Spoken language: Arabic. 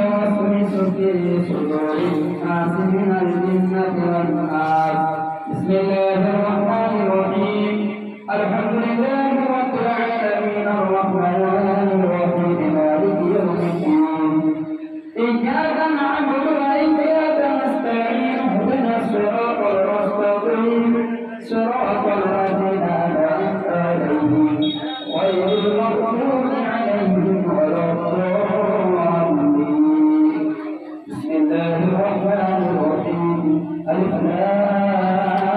يوسوس في صدور الناس من الجنة والناس. بسم الله الرحمن الرحيم. الحمد لله رب العالمين الرحمن